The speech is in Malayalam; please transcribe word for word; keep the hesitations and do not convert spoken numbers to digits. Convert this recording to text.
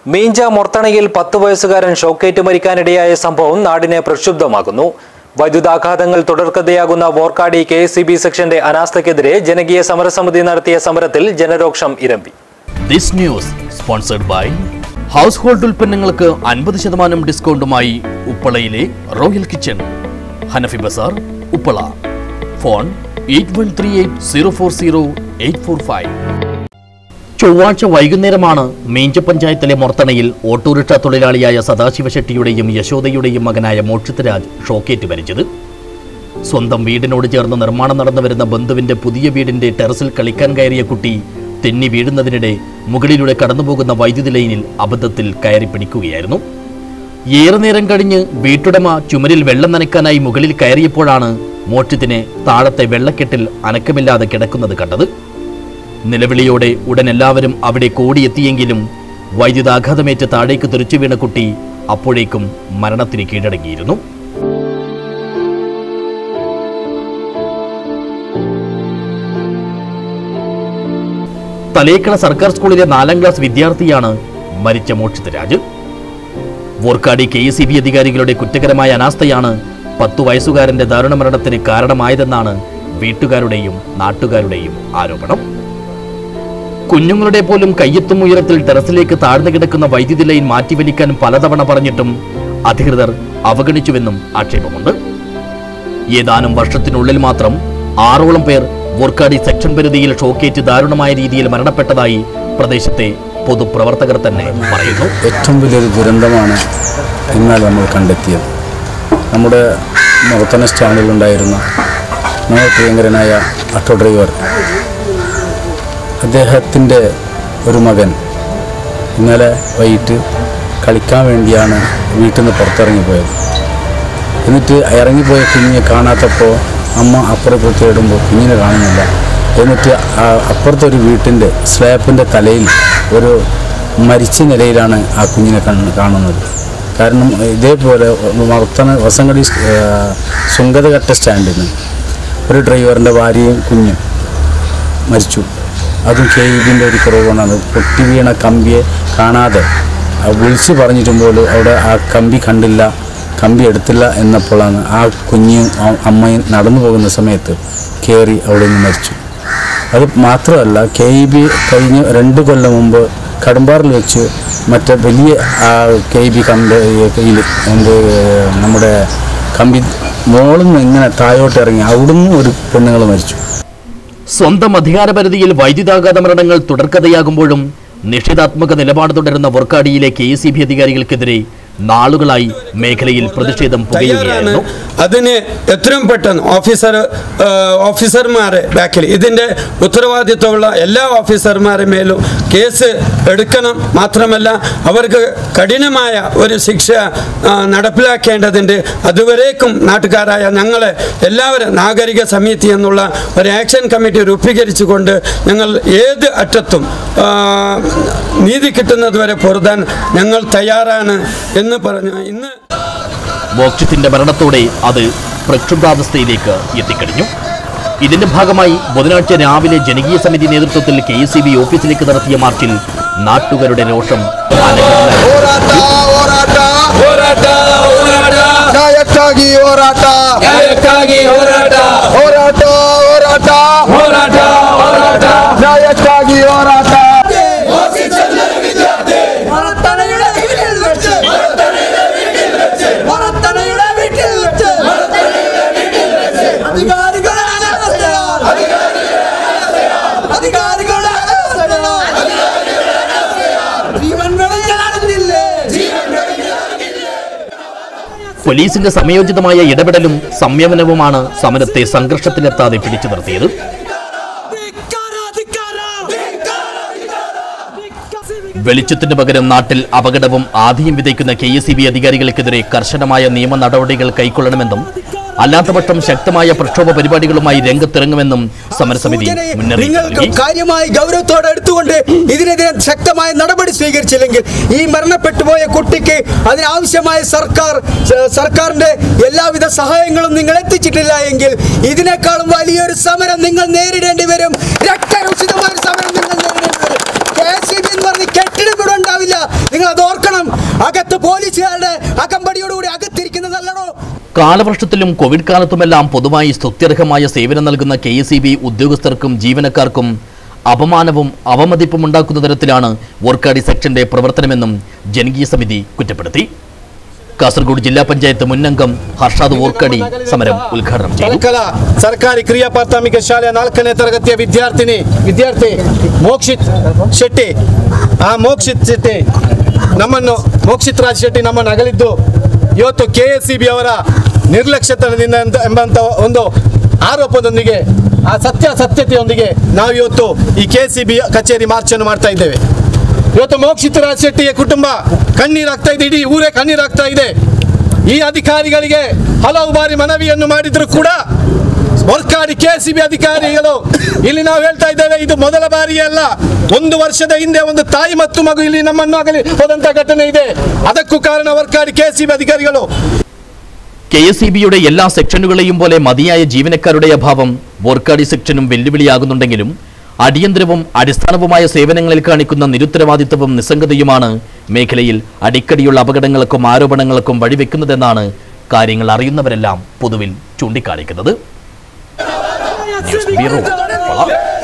മീഞ്ച മൊർത്തണയിൽ പത്ത് വയസ്സുകാരൻ ഷോക്കേറ്റ് മരിക്കാനിടയായ സംഭവം നാടിനെ പ്രക്ഷുബ്ധമാക്കുന്നു. വൈദ്യുതാഘാതങ്ങൾ തുടർക്കഥയാകുന്ന Vorkady K S E B സെക്ഷന്റെ അനാസ്ഥയ്ക്കെതിരെ ജനകീയ സമരസമിതി നടത്തിയ സമരത്തിൽ ജനരോക്ഷം ഇരമ്പി. This news sponsored by household ഉൽപ്പന്നങ്ങൾക്ക് അൻപത് ശതമാനം ഡിസ്കൗണ്ടുമായി ഉപ്പളയിലെ royal kitchen, Hanafi Bazar, Uppala. Phone eight one three eight zero four zero eight four five. ചൊവ്വാഴ്ച വൈകുന്നേരമാണ് മീഞ്ച പഞ്ചായത്തിലെ മൊർത്തണയിൽ ഓട്ടോറിക്ഷ തൊഴിലാളിയായ സദാശിവശെട്ടിയുടെയും യശോദയുടെയും മകനായ മോക്ഷിത് രാജ് ഷോക്കേറ്റ് മരിച്ചത്. സ്വന്തം വീടിനോട് ചേർന്ന് നിർമ്മാണം നടന്നു വരുന്ന ബന്ധുവിന്റെ പുതിയ വീടിന്റെ ടെറസിൽ കളിക്കാൻ കയറിയ കുട്ടി തെന്നി വീഴുന്നതിനിടെ മുകളിലൂടെ കടന്നുപോകുന്ന വൈദ്യുതി ലൈനിൽ അബദ്ധത്തിൽ കയറി പിടിക്കുകയായിരുന്നു. ഏറെ നേരം കഴിഞ്ഞ് വീട്ടുടമ ചുമരിൽ വെള്ളം നനയ്ക്കാനായി മുകളിൽ കയറിയപ്പോഴാണ് മോക്ഷിത്തിനെ താഴത്തെ വെള്ളക്കെട്ടിൽ അനക്കമില്ലാതെ കിടക്കുന്നത് കണ്ടത്. നിലവിളിയോടെ ഉടൻ എല്ലാവരും അവിടെ കോടിയെത്തിയെങ്കിലും വൈദ്യുതാഘാതമേറ്റ് താഴേക്ക് തെറിച്ചു വീണ കുട്ടി അപ്പോഴേക്കും മരണത്തിന് കീഴടങ്ങിയിരുന്നു. തലേക്കള സർക്കാർ സ്കൂളിലെ നാലാം ക്ലാസ് വിദ്യാർത്ഥിയാണ് മരിച്ച Mokshith Raj. Vorkady K S E B അധികാരികളുടെ കുറ്റകരമായ അനാസ്ഥയാണ് പത്തു വയസ്സുകാരന്റെ ദാരുണ മരണത്തിന് കാരണമായതെന്നാണ് വീട്ടുകാരുടെയും നാട്ടുകാരുടെയും ആരോപണം. കുഞ്ഞുങ്ങളുടെ പോലും കയ്യെത്തും ഉയരത്തിൽ ടെറസിലേക്ക് താഴ്ന്നു കിടക്കുന്ന വൈദ്യുതി ലൈൻ മാറ്റിവലിക്കാൻ പലതവണ പറഞ്ഞിട്ടും അധികൃതർ അവഗണിച്ചുവെന്നും ആക്ഷേപമുണ്ട്. ഏതാനും വർഷത്തിനുള്ളിൽ മാത്രം ആറോളം പേർ വോർക്കാടി സെക്ഷൻ പരിധിയിൽ ഷോക്കേറ്റ് ദാരുണമായ രീതിയിൽ മരണപ്പെട്ടതായി പ്രദേശത്തെ പൊതുപ്രവർത്തകർ തന്നെ പറയുന്നു. ഏറ്റവും വലിയൊരു ദുരന്തമാണ് ഇന്നലെ നമ്മൾ കണ്ടെത്തിയത്. നമ്മുടെ മൊർത്തണ സ്റ്റാൻഡിലുണ്ടായിരുന്ന നമ്മുടെ പ്രിയങ്കരനായ ഓട്ടോ ഡ്രൈവർ, അദ്ദേഹത്തിൻ്റെ ഒരു മകൻ ഇന്നലെ വൈകിട്ട് കളിക്കാൻ വേണ്ടിയാണ് വീട്ടിൽ നിന്ന് പുറത്തിറങ്ങിപ്പോയത്. എന്നിട്ട് ഇറങ്ങിപ്പോയ കുഞ്ഞിനെ കാണാത്തപ്പോൾ അമ്മ അപ്പുറത്ത് തേടുമ്പോൾ കുഞ്ഞിനെ കാണുന്നില്ല. എന്നിട്ട് അപ്പുറത്തൊരു വീട്ടിൻ്റെ സ്ലാപ്പിൻ്റെ തലയിൽ ഒരു മരിച്ച നിലയിലാണ് ആ കുഞ്ഞിനെ കാണുന്നത്. കാരണം ഇതേപോലെ മൊർത്തണ വസങ്കടി സുങ്കതഘട്ട സ്റ്റാൻഡിൽ നിന്ന് ഒരു ഡ്രൈവറിൻ്റെ ഭാര്യയും കുഞ്ഞും മരിച്ചു. അതും കെ ഇ ബിൻ്റെ ഒരു കുറവാണ്. പൊട്ടി വീണ കമ്പിയെ കാണാതെ വിളിച്ച് പറഞ്ഞിട്ടും പോലും അവിടെ ആ കമ്പി കണ്ടില്ല, കമ്പി എടുത്തില്ല എന്നപ്പോഴാണ് ആ കുഞ്ഞും അമ്മയും നടന്നു പോകുന്ന സമയത്ത് കയറി അവിടെ നിന്ന് മരിച്ചു. അത് മാത്രമല്ല, കെ ഇ ബി കഴിഞ്ഞ് രണ്ട് കൊല്ലം മുമ്പ് കടമ്പാറിൽ വെച്ച് മറ്റേ വലിയ കെ ഇ ബി കമ്പിയിൽ എന്ത് നമ്മുടെ കമ്പി മോളിൽ നിന്ന് ഇങ്ങനെ താഴോട്ട് ഇറങ്ങി അവിടുന്ന് ഒരു പെണ്ണുങ്ങൾ മരിച്ചു. സ്വന്തം അധികാരപരിധിയിൽ വൈദ്യുതാഘാത മരണങ്ങൾ തുടർക്കഥയാകുമ്പോഴും നിഷേധാത്മക നിലപാട് തുടരുന്ന വോർക്കാടിയിലെ കെ എസ് ഇ ബി അധികാരികൾക്കെതിരെ നാളുകളായി മേഖലയിൽ പ്രതിഷേധം പുകയുകയായിരുന്നു. അതിന് എത്രയും പെട്ടെന്ന് ഓഫീസർ ഓഫീസർമാരെ ബാക്കിൽ ഇതിൻ്റെ ഉത്തരവാദിത്വമുള്ള എല്ലാ ഓഫീസർമാരെ മേലും കേസ് എടുക്കണം. മാത്രമല്ല അവർക്ക് കഠിനമായ ഒരു ശിക്ഷ നടപ്പിലാക്കേണ്ടതുണ്ട്. അതുവരേക്കും നാട്ടുകാരായ ഞങ്ങളെ എല്ലാവരും നാഗരിക സമിതി എന്നുള്ള ഒരു ആക്ഷൻ കമ്മിറ്റി രൂപീകരിച്ചുകൊണ്ട് ഞങ്ങൾ ഏത് അറ്റത്തും നീതി കിട്ടുന്നതുവരെ പൊരുതാൻ ഞങ്ങൾ തയ്യാറാണ് എന്ന് പറഞ്ഞു. ഇന്ന് മോക്ഷിത്തിന്റെ മരണത്തോടെ അത് പ്രക്ഷുബ്ധാവസ്ഥയിലേക്ക് എത്തിക്കഴിഞ്ഞു. ഇതിന്റെ ഭാഗമായി ബുധനാഴ്ച രാവിലെ ജനകീയ സമിതി നേതൃത്വത്തിൽ കെ എസ് ഇ ബി ഓഫീസിലേക്ക് നടത്തിയ മാർച്ചിൽ നാട്ടുകാരുടെ രോഷം പോലീസിന്റെ സമയോചിതമായ ഇടപെടലും സംയമനവുമാണ് സമരത്തെ സംഘർഷത്തിലെത്താതെ പിടിച്ചു നിർത്തിയത്. വെളിച്ചത്തിന് പകരം നാട്ടിൽ അപകടവും ആധിയും വിതയ്ക്കുന്ന കെ എസ് ഇ ബി അധികാരികൾക്കെതിരെ കർശനമായ നിയമ നടപടികൾ കൈക്കൊള്ളണമെന്നും അല്ലാത്തപക്ഷം ശക്തമായ പ്രക്ഷോഭ പരിപാടികളുമായി രംഗത്തിറങ്ങുമെന്നും സമരസമിതി മുന്നറിയിപ്പ് കാര്യമായി ഗൗരവത്തോടെ എടുത്തുകൊണ്ട് ഇതിനെതിരെ ശക്തമായ നടപടി സ്വീകരിച്ചില്ലെങ്കിൽ ഈ മരണപ്പെട്ടുപോയ കുട്ടിക്ക് അതിനാവശ്യമായ സർക്കാർ സർക്കാരിന്റെ എല്ലാവിധ സഹായങ്ങളും നിങ്ങൾ എത്തിച്ചിട്ടില്ല എങ്കിൽ ഇതിനേക്കാളും വലിയൊരു സമരം നിങ്ങൾ നേരിടേണ്ടി വരും. രക്തരൂഷിതമായ സമരം നിങ്ങൾ നേരിടേണ്ടി വരും. കെ എസ് ഇ ബി എന്ന് പറഞ്ഞ് കെട്ടിടം കൂടെ ഉണ്ടാവില്ല. നിങ്ങൾ അതോ കാലവർഷത്തിലും കോവിഡ് കാലത്തുമെല്ലാം പൊതുവായി സ്തുത്യർഹമായ സേവനം നൽകുന്ന കെ എസ് ഇ ബി ഉദ്യോഗസ്ഥർക്കും ജീവനക്കാർക്കും അപമാനവും അവമതിപ്പും ഉണ്ടാക്കുന്ന തരത്തിലാണ് വോർക്കാടി സെക്ഷന്റെ പ്രവർത്തനമെന്നും ജനകീയ സമിതി കുറ്റപ്പെടുത്തി. കാസർഗോഡ് ജില്ലാ പഞ്ചായത്ത് മുന്നംഗം ഹർഷാദ് വോർക്കാടി സമരം ഉദ്ഘാടനം ചെയ്തു. ಸರ್ಕಾರಿ ಕ್ರಿಯಾ ಪ್ರಾಥಮಿಕ ಶಾಲೆಯ ನಾಲ್ಕನೇ ತರಗತಿಯ ವಿದ್ಯಾರ್ಥಿನಿ ವಿದ್ಯಾರ್ಥಿ ಮೋಕ್ಷಿತ್ ಶೆಟ್ಟಿ ಆ ಮೋಕ್ಷಿತ್ ಶೆಟ್ಟಿ ನಮ್ಮನ್ನು ಮೋಕ್ಷಿತ್ ರಾಜ್ ಶೆಟ್ಟಿ ನಮ್ಮನ್ನು ಅಗಲಿದ್ದು ಇವತ್ತು ಕೆ ಎಸ್ ಇ ಬಿ ಅವರ ನಿರ್ಲಕ್ಷ್ಯತನದಿಂದ ಎಂಬಂತ ಒಂದು ಆರೋಪದೊಂದಿಗೆ ಆ ಸತ್ಯಾಸತ್ಯತೆಯೊಂದಿಗೆ ನಾವು ಇವತ್ತು ಈ ಕೆ ಎಸ್ ಇ ಬಿ ಕಚೇರಿ ಮಾರ್ಚ್ ಅನ್ನು ಮಾಡ್ತಾ ಇದ್ದೇವೆ. ಇವತ್ತು ಮೋಕ್ಷಿತ್ ರಾಜ್ ಶೆಟ್ಟಿಯ ಕುಟುಂಬ ಕಣ್ಣೀರಾಗ್ತಾ ಇದೆ, ಇಡೀ ಊರೇ ಕಣ್ಣೀರಾಗ್ತಾ ಇದೆ. ಈ ಅಧಿಕಾರಿಗಳಿಗೆ ಹಲವು ಬಾರಿ ಮನವಿಯನ್ನು ಮಾಡಿದ್ರು ಕೂಡ ವೋರ್ಕಾಡಿ ಕೆ ಸಿ ಬಿ ಅಧಿಕಾರಿಗಳು ಇಲ್ಲಿ ನಾವು ಹೇಳ್ತಾ ಇದ್ದೇವೆ, ಇದು ಮೊದಲ ಬಾರಿ ಅಲ್ಲ. ಒಂದು ವರ್ಷದ ಹಿಂದೆ ಒಂದು ತಾಯಿ ಮತ್ತು ಮಗು ಇಲ್ಲಿ ನಮ್ಮನ್ನು ಆಗಲಿ ಹೋದಂತ ಘಟನೆ ಇದೆ. ಅದಕ್ಕೂ ಕಾರಣ ವೋರ್ಕಾಡಿ ಕೆ ಸಿ ಬಿ ಅಧಿಕಾರಿಗಳು. കെ എസ് ഇ ബിയുടെ എല്ലാ സെക്ഷനുകളെയും പോലെ മതിയായ ജീവനക്കാരുടെ അഭാവം വോർക്കാടി സെക്ഷനും വെല്ലുവിളിയാകുന്നുണ്ടെങ്കിലും അടിയന്തരവും അടിസ്ഥാനവുമായ സേവനങ്ങളിൽ കാണിക്കുന്ന നിരുത്തരവാദിത്വവും നിസ്സംഗതയുമാണ് മേഖലയിൽ അടിക്കടിയുള്ള അപകടങ്ങൾക്കും ആരോപണങ്ങൾക്കും വഴിവെക്കുന്നതെന്നാണ് കാര്യങ്ങൾ അറിയുന്നവരെല്ലാം പൊതുവിൽ ചൂണ്ടിക്കാണിക്കുന്നത്. News bureau.